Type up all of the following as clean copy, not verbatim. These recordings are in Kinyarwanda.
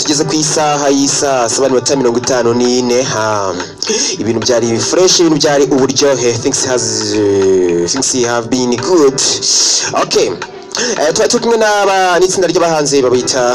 tugeze ku isaha y'isa 7:54 ibintu byari fresh, ibintu byari uburyohe. Things have been good. Okay, twari kumwe n'itsinda ry'abahanzi babita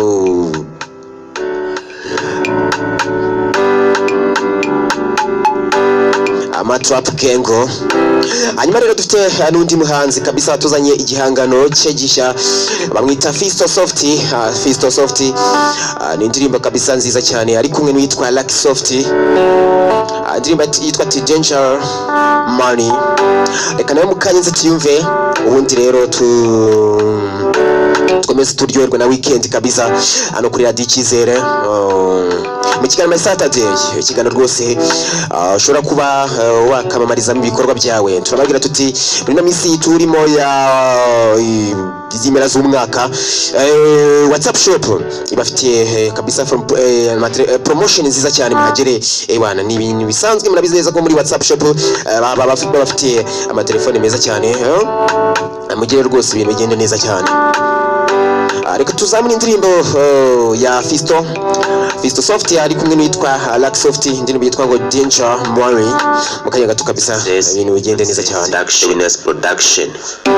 Trap Kengo. Hanyuma rero dufite n'undi muhanzi kabisa tuzanye igihangano cye gishya bamwita Fisto Softy. Fisto Softy ni indirimbo kabisa nziza cyane ari kumwe n'uwitwa Lucky Softy. Indirimbo yitwa Danger Money. Reka nawe mukanyenze tuyumve, ubundi rero tukomeze turyoherwa na weekend kabisa hano kuri Radio Icyizere mu kiganiro Saturday. Ikiganiro rwose ushobora kuba wakamamariza mu bikorwa byawe. Turababwira tuti muri minsi turimo ya izimera z'umwaka WhatsApp shop ibafitiye kabisa promotion nziza cyane. Muhagere bana, ni ibintu bisanzwe murabizi neza ko muri WhatsApp shop bafitiye amatelefone meza cyane. Mugere rwose ibintu bigende neza cyane. Reka tuzamura indirimbo ya Fisto Softy ari kumwe n'uwitwa Lucky Softy, indirimbo yitwa ngo Danger Money. Mukanya gato kabisa ibintu bigende neza cyane. Production.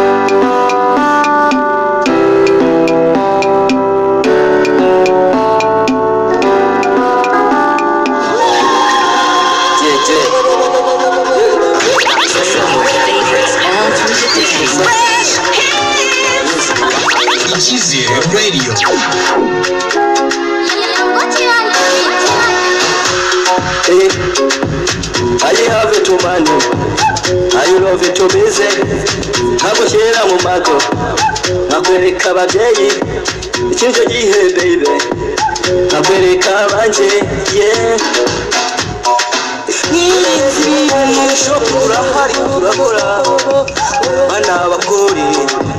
Icyizere Radio. I have it to money, I love it to busy. Nagushyira mu mago, nakwereka ababyeyi ikintu gihe baby, nakwereka abanje yeah. Shopura hari turakora bana bakori.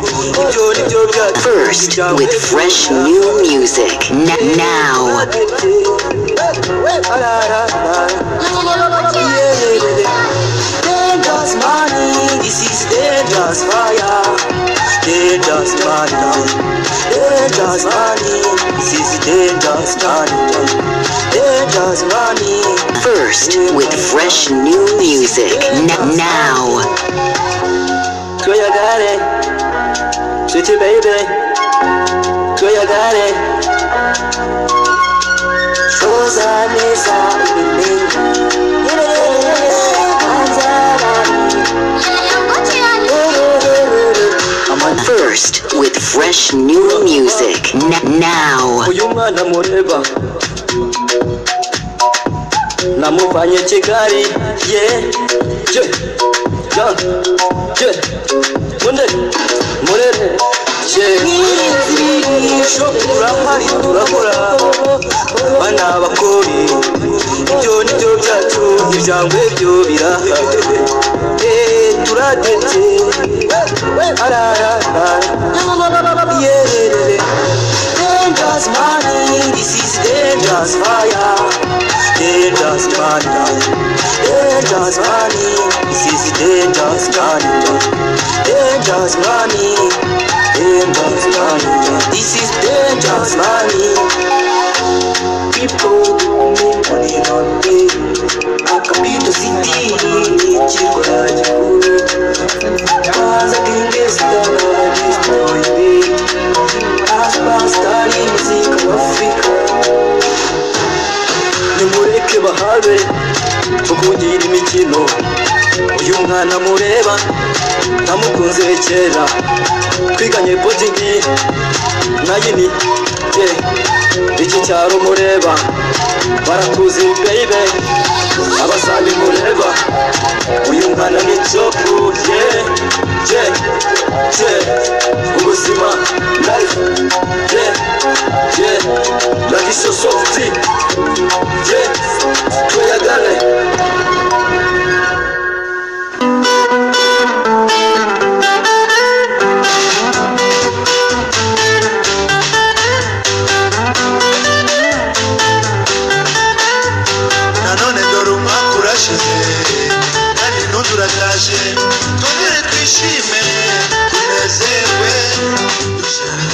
First with fresh new music. Now. Dangerous money, this is dangerous fire. Dangerous money, dangerous money, this is dangerous money. Dangerous money. First with fresh new music. Now. So you got it, sweetie baby. So you got it. First with fresh new music. Now. Uyu mwana mureba namuvanye Kigali yeah murere shopura hari turakora bana bakori. Ibyo nibyo byacu ibyangwe byo biraha turadetse arara yeah. Dangerous money, this is dangerous fire. Dangerous money, dangerous money, this is dangerous money. Dangerous money, dangerous money, this is dangerous money. People make money on me. I can be the city, Chikora. As a king is done, destroy me. As pastor in music of Africa. Nimureke bahabe tukugira imikino. Uyu mwana mureba namukunze kera twiganye botingi nayini iki cyaro mureba baratuzi baby abasani mureba uyu mwana ni chopu ubuzima life Lucky Softy tuyagane. Nanone dore umwaka urashize kandi n'undi urataje, twongere twishime.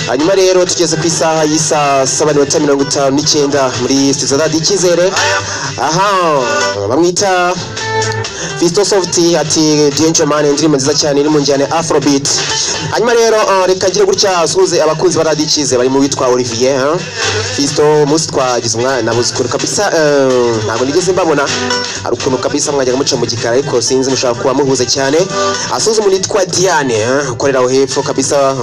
hanyuma rero tugeze ku isaha y'isa 7:59 muri studio za Dikizere. Aha bamwita Fisto Soft ati Danger Man, indirimbo nziza cyane iri mu njyana Afrobeat. Hanyuma rero reka ngire gutya asuhuze abakunzi ba Dikizere bari mu witwa Olivier Fisto musi twagize umwana nabuzukuru kabisa, ntabwo nigeze mbabona ari ukuntu kabisa mwajyaga muca mu gikara, ariko sinzi mushaka kuba muhuze cyane. Asuhuze umuntu witwa Diane ukorera aho hepfo kabisa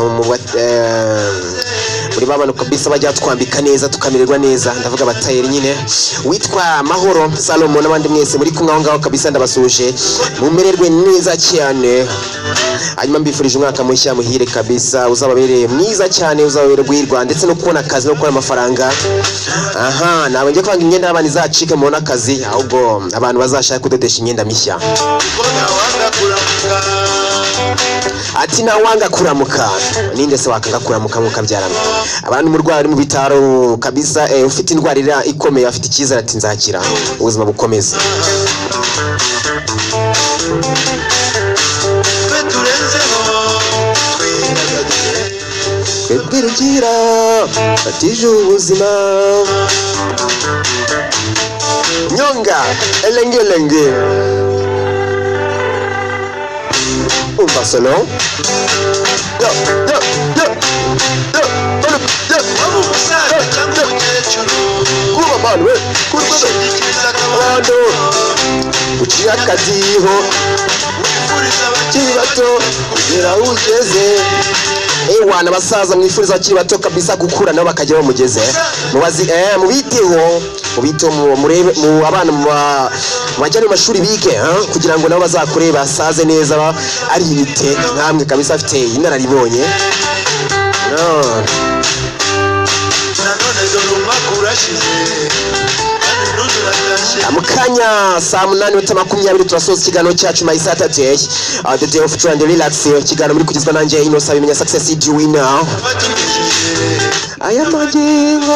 muri babano kabisa bajya twambika neza tukamererwa neza, ndavuga abatayeri nyine, witwa Mahoro Salomon n'abandi mwese muri kumwe aho ngaho kabisa ndabasuje mumererwe neza cyane. Hanyuma mbifurije umwaka mushya muhire kabisa, uzababereye mwiza cyane, uzababere guhirwa ndetse no kubona akazi no gukora amafaranga. Aha nawe ngiye kwanga imyenda y'abana izacike mu akazi, ahubwo abantu bazashaka kudodesha imyenda mishya. Ati na wanga kuramuka ninde se wakanga kuramuka mukabyarana abantu mu rwari mu bitaro kabisa, ufite indwara ikomeye afite icyizere ati nzakira ubuzima bukomeze. Twebwirugira atije ubuzima nyonga elenge umva sono yo kuba manu we abantu uciye akadiho kibato kugera ugeze ewana abasaza mwifuriza bakiri bato kabisa gukura nabo bakajya bamugeze mubazi mubiteho murebe mu abana mu bajyana mu mashuri bige kugira ngo nabo bazakure basaze neza ari ibite nkamwe kabisa afite inararibonye. Mukanya saa 8:20 turasoza ikiganiro cyacu My Saturday, the day of true and relax. Ikiganiro muri kugizwa nanjye Innocent Bimenya Success Winner. Aya magingo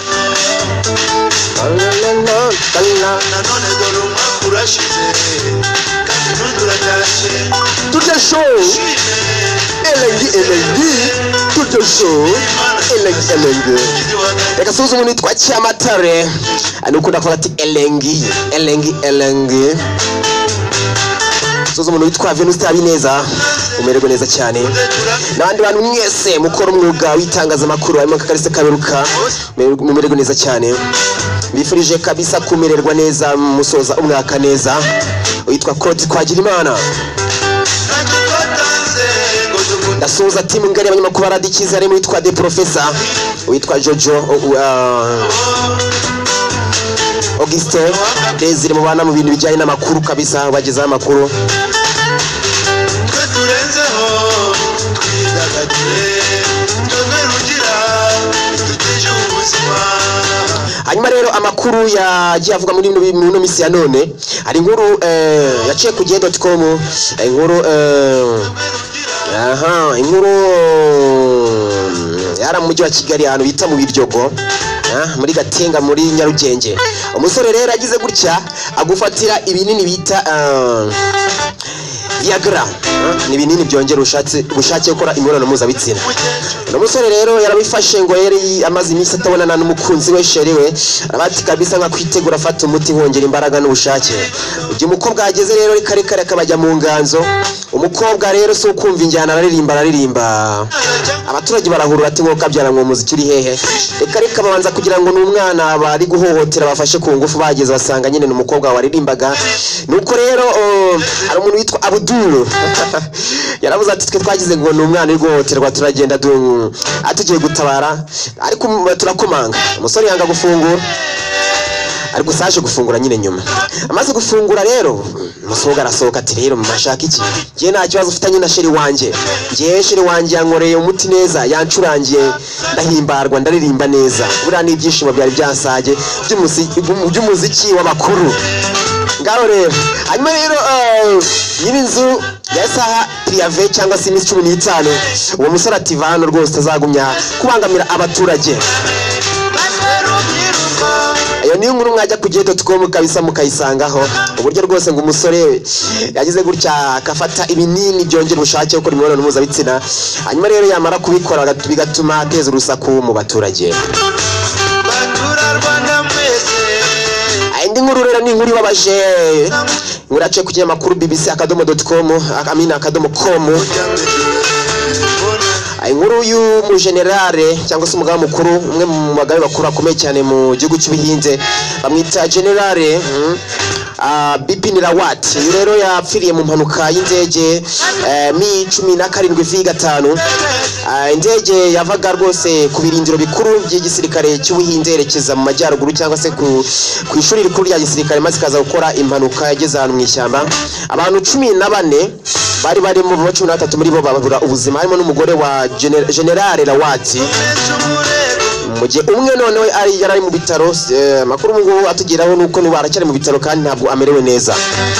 toute show elengi toute show elengi reka suzu umuntu witwa Cyamatare anukunda kuvuga ati elengi suzu umuntu witwa Venus Habineza umererwe neza cyane, n'abandi bantu mwese mukora umwuga w'itangazamakuru harimo Kakarisa Kaberuka mumererwe neza cyane, mbifurije kabisa kumererwa neza musoza umwaka neza. Witwa Claude Twagirimana ndasuhuza timu ngari y'abanyamakuru ba Dikizere harimo witwa The Professor, witwa Jojo Augustin Desire mubana mu bintu bijyanye n'amakuru kabisa, bagezaho amakuru. Hanyuma rero amakuru yagiye avuga muri no misi ya none, hari inkuru yaciye ku gihe.com, inkuru yara mu mujyi wa Kigali ahantu bita mu Biryogo muri Gatenga muri Nyarugenge. Umusore rero agize gutya agufatira ibinini bita Viagra, ni binini byongera ubushake gukora imibonano mpuzabitsina. No musore rero yarabifashe ngo yari amazi imisi atabonana n'umukunzi we sheri we, arabati kabisa nka kwitegura afata umuti hongera imbaraga n'ubushake. Ugiye umukobwa ageze rero rikarekare akabajya mu nganzo, umukobwa rero so kumva injyana aririmba abaturage barahurura ati ngo kabyara ngo muziki uri hehe, reka babanza kugira ngo n'umwana bari guhohotera bafashe ku ngufu, bageze basanga nyine n'umukobwa waririmbaga. Nuko rero ari umuntu witwa Abdul yaravuze ati twe twagize ngo n'umwana uri guhohoterwa turagenda atugiye gutabara, ariko turakomanga. Umusore yanga gufungura ariko saje gufungura nyine nyuma, amaze gufungura rero umusoga arasohoka ati rero mashaka iki, ngiye nta kibazo ufitanye na sheri wanje, ngiye sheri wanje yankoreye umuti neza yancurangiye ndahimbarwa ndaririmba neza, buriya n'ibyishimo byari byansage by'umuziki w'abakuru ngaho rero. Hanyuma rero nyir'inzu yasaha priave cyangwa se iminsi 15, uwo musore ati vano rwose tazagumya kubangamira abaturage. ayo ni inkuru mwajya ku gihe.com kabisa mukayisangaho uburyo rwose ngo umusore yagize gutya akafata ibinini byongera ubushake bwo gukora imibonano mpuzabitsina hanyuma rero yamara kubikora bigatuma ateza urusaku mu baturage. Indi nkuru rero ni inkuru ibabaje ngurace ku kinyamakuru bbc.com .com inkuru y'umugenerale cyangwa se umugaba mukuru umwe mu bagabo bakuru akomeye cyane mu gihugu cy'ubuhinze bamwita generale Bipin Rawat. Rero yapfiriye mu mpanuka y'indege Mi-17 V5 indege yavaga rwose ku birindiro bikuru by'igisirikare cy'ubuhinze yerekeza mu majyaruguru cyangwa se ku ishuri rikuru rya gisirikare maze kaza gukora impanuka yageze ahantu mu ishyamba. Abantu 14 bari barimo 13 muri bo babura ubuzima harimo n'umugore wa generale Rawat. Mujye umwe none we yari mu bitaro makuru ngo atugeraho nuko ni baracyari mu bitaro kandi ntabwo amerewe neza.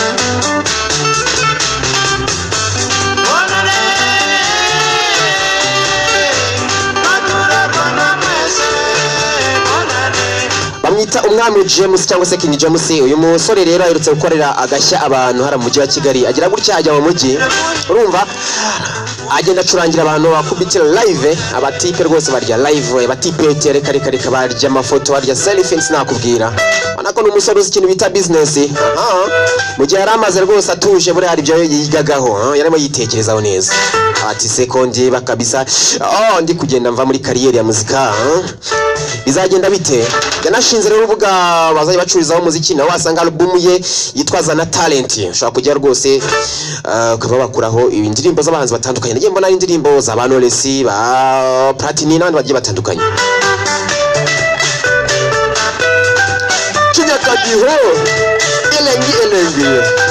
Bamwita umwami James cyangwa se King James. Uyu musore rero aherutse gukorera agashya abantu hari mu mujyi wa Kigali agira gutya ajya mu mujyi urumva agenda acurangira abantu bakubitira live abatipe rwose barya live abatipe reka barya amafoto barya selfie sinakubwira anako n'umusore uzi ikintu bita business. Mu gihe yaramaze rwose atuje buri hari byo yigagaho yarimo yitekerezaho neza ati sekondi bakabisa ndi kugenda mva muri kariyeri ya muzika bizagenda bite. Yanashinze rero urubuga bazaye bacurizaho muziki nawe wasanga album ye yitwaza na talent ushobora kujya rwose ukaba bakuraho indirimbo z'abahanzi batandukanye. Nagiye mbona indirimbo za Knowless ba Platini n'abandi bagiye batandukanye. Kinyakadiho elengi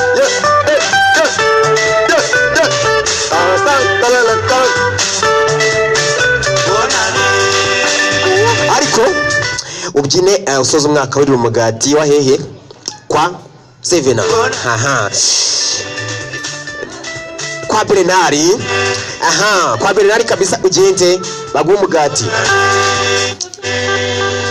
ariko ubyine usoza umwaka w'iri umugati wa hehe kwa Sevena kwa Bernari kwa Bernari kabisa ugende baguha umugati